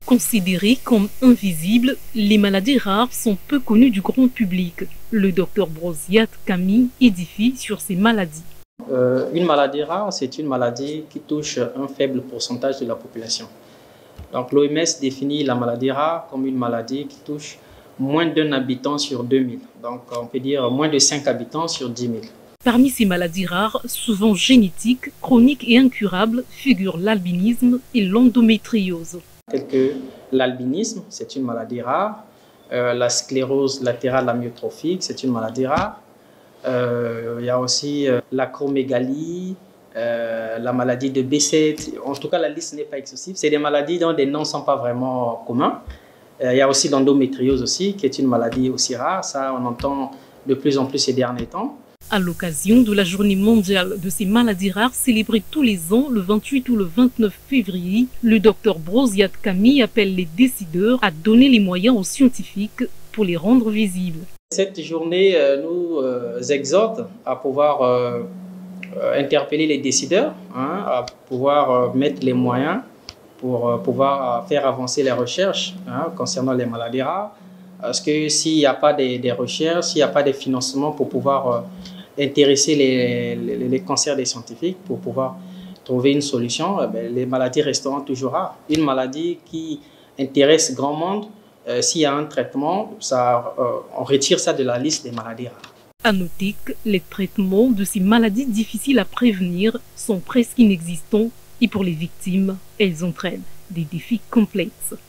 Considérées comme invisibles, les maladies rares sont peu connues du grand public. Le docteur Brosiat Camille édifie sur ces maladies. Une maladie rare, c'est une maladie qui touche un faible pourcentage de la population. Donc l'OMS définit la maladie rare comme une maladie qui touche moins d'un habitant sur 2000. Donc on peut dire moins de 5 habitants sur 10 000. Parmi ces maladies rares, souvent génétiques, chroniques et incurables, figurent l'albinisme et l'endométriose. Tel que l'albinisme, c'est une maladie rare. La sclérose latérale amyotrophique, c'est une maladie rare. Il y a aussi l'acromégalie, la maladie de Behçet. En tout cas, la liste n'est pas exhaustive. C'est des maladies dont les noms ne sont pas vraiment communs. Il y a aussi l'endométriose aussi, qui est une maladie aussi rare. Ça, on entend de plus en plus ces derniers temps. À l'occasion de la journée mondiale de ces maladies rares célébrée tous les ans le 28 ou le 29 février, le docteur Brosiat Camille appelle les décideurs à donner les moyens aux scientifiques pour les rendre visibles. Cette journée nous exhorte à pouvoir interpeller les décideurs, à pouvoir mettre les moyens pour pouvoir faire avancer les recherches concernant les maladies rares. Parce que s'il n'y a pas des recherches, s'il n'y a pas de financement pour pouvoir intéresser les cancers des scientifiques, pour pouvoir trouver une solution, les maladies resteront toujours rares. Une maladie qui intéresse grand monde, s'il y a un traitement, on retire ça de la liste des maladies rares. À noter que les traitements de ces maladies difficiles à prévenir sont presque inexistants et pour les victimes, elles entraînent des défis complexes.